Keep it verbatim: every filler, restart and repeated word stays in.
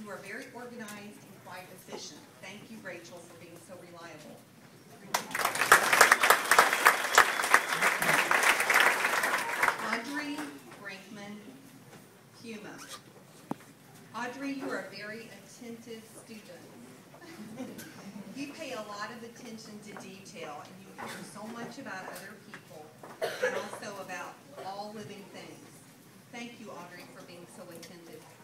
You are very organized and quite efficient. Thank you, Rachel, for being so reliable. Audrey Brinkman Puma. Audrey, you are a very attentive student. You pay a lot of attention to detail, and you hear so much about other people and also about all living things. Thank you, Audrey, for being so attentive.